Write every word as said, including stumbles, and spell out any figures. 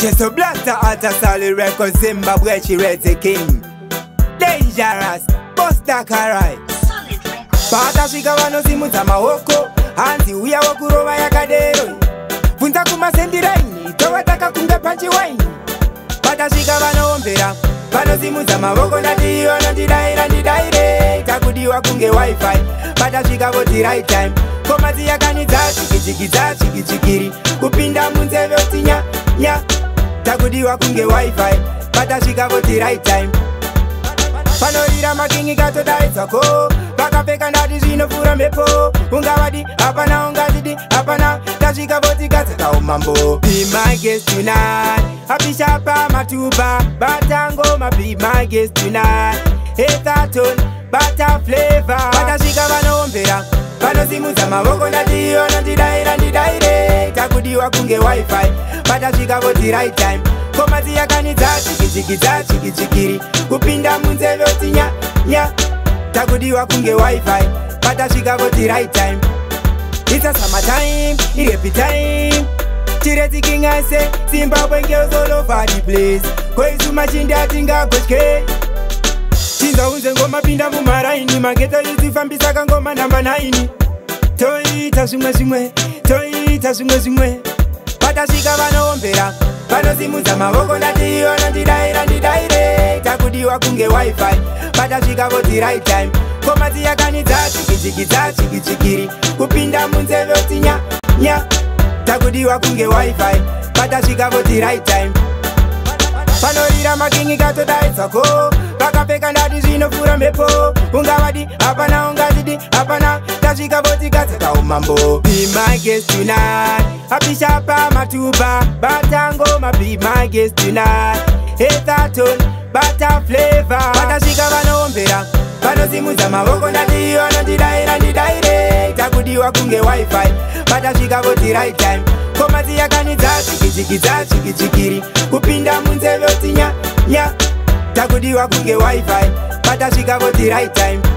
Chesto Blaster Alta Sally Records, Zimbabwe, she the king. Dangerous, Busta Karai. Pata shika vano simu za maoko, hanzi uya wakurova yakadero. Funza kumasendi raini, towataka kunga panchi waini. Pata shika vano ombera, vano simu za maoko ndati ono ndidaira ndidaire. Takudiwa kunge wifi, pata shika voti right time. Komazi yakanidza chikichikiza chikichikiri, kupinda munzeve otinya nya. Takudiwa kunge wifi, pata shika voti right time. Panorira makingi gato daitsako, vakapfeka ndati zvinofura mhepo. Ungavadi hapana ungazidi hapana, tasvika voti gatsaka umambo. Be my guest tonight, apisha pamatuba batangoma. Be my guest tonight, hethaton bata flavor. Patasvika vanoombera, vanosimudza mavoko ndati ono ndidaira ndidaire. Takudiwa kunge wifi, patasvika voti right time. Komazi yakanidza chikichikidza chikichikiri, kupinda munzeve otinya nya. Takudiwa kunge wifi, patasvika voti right time. It's a summertime, it's happy time. Chireti king I say, Zimbabwe girls all over the place. Koisu machinda tinga kochke. Chinza unze ngoma pinda mumaraini, mageto yizifambisa kangoma namba nine. Toita zimwe zimwe, toita zimwe zimwe. Patasvika vanoombera, vanosimudza mavoko ndati ono ndidaira ndidaire. Takudiwa kunge wifi, patasvika voti right time. Komazi yakanidza chikichikidza chikichikiri, kupinda munzeve otinya nya. Takudiwa kunge wifi, patasvika voti right time. Panorira makingi gato daitsako, vakapfeka ndati zvinofura mhepo. Ungavadi hapana ungazidi hapana, tasvika voti gatsaka umambo. Be my guest tonight, apisha pamatuba batangoma. Be my guest tonight, hethaton bata flavor. Patasvika vanoombera, vanosimudza mavoko ndati ono ndidaira ndidaire. Takudiwa kunge wifi, patasvika voti right time. Komazi yakanidza chikichikidza chikichikiri, kupinda munzeve otinya nya. Takudiwa kunge wifi, patasvika voti right time.